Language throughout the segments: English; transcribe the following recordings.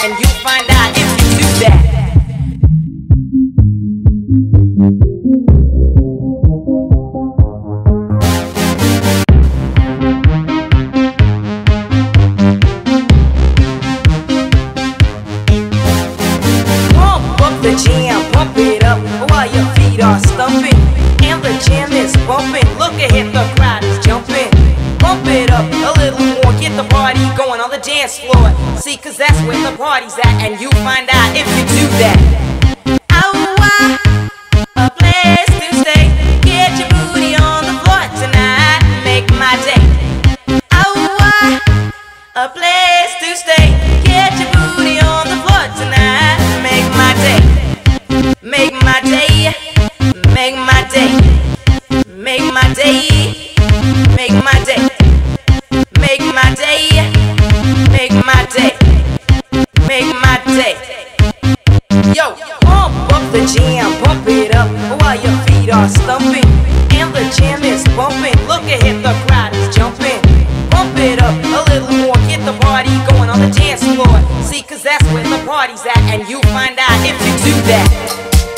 and you find out if you do that. The jam, pump it up while your feet are stumping, and the jam is bumping. Look ahead, the crowd is jumping. Pump it up a little more, get the party going on the dance floor. See, cause that's where the party's at, and you find out if you do that. A place to stay. Get your booty on the floor tonight, make my day. A place to stay. Get your booty on the floor tonight, make my day. Make my day, make my day, make my day, make my day, make my day, make my day, make my day. Yo, pump up the jam, pump it up while your feet are stumping, and the jam is bumping. Look ahead, the crowd is jumping. Pump it up a little more, get the party going on the dance floor. See, cause that's where the party's at, and you find out if you do that.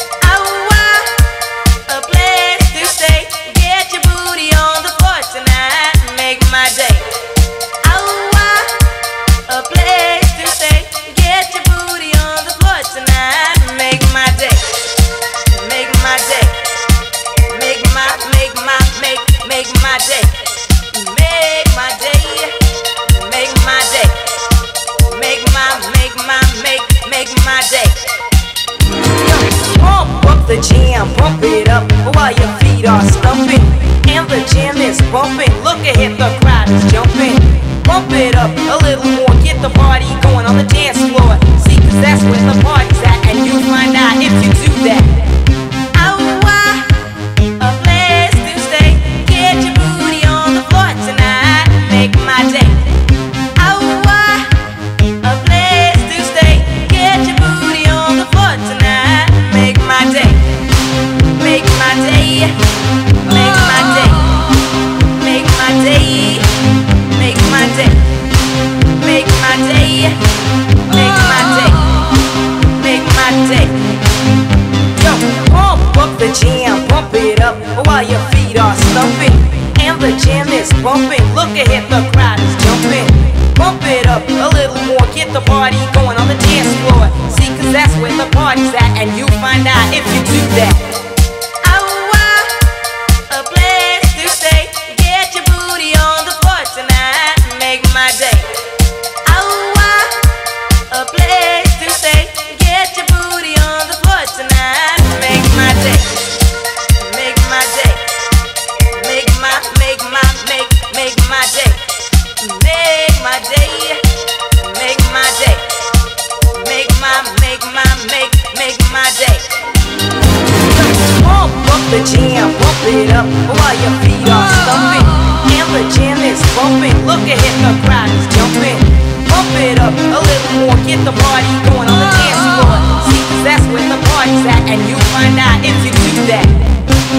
The jam, pump it up while your feet are stumping, and the jam is bumping. Look ahead, the crowd is jumping. Pump it up a little more, get the party going on the dance floor. See, cause that's where the party's at, and you find out if you do that. A place to stay. Get your booty on the floor tonight, make my day. A place to stay. Get your booty on the floor tonight, make my day. Make my day, make my day, make my day, make my day, make my day, make my day, make my day. Yo, pump up the jam, pump it up while your feet are stumping, and the jam is bumping. Look ahead, the crowd is jumping. Pump it up a little more, get the party going on the dance floor. See, cause that's where the party's at, and you find out if you do that. Make my day. A place to stay. Get your booty on the floor tonight. Make my day. Make my day. Make my day. Make my day. Make my day. Make my day. Make my day. Pump up the jam, pump it up while your feet are stumping, and the jam is bumping. Look ahead, the crowd is jumping. Pump it up a little more, get the party going on the dance floor. See, cause that's where the party's at, and you find out if you do that.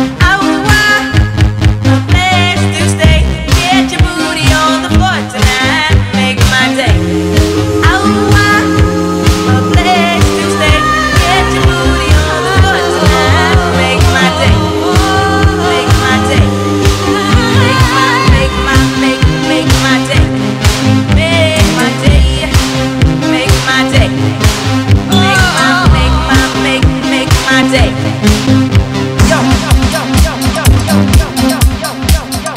A place to stay. Get your booty on the floor tonight, make my day. A place to stay. Get your booty on the floor tonight, make my day. Make my day. Make my day. Make my day. Make my day. Make my day. Yo, yo, yo, yo, yo, yo, yo, yo, yo,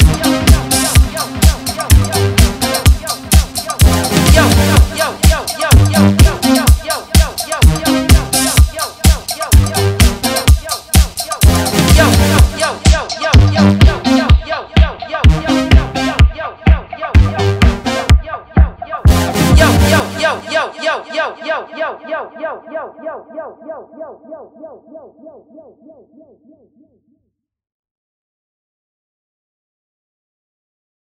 yo, yo, yo, yo.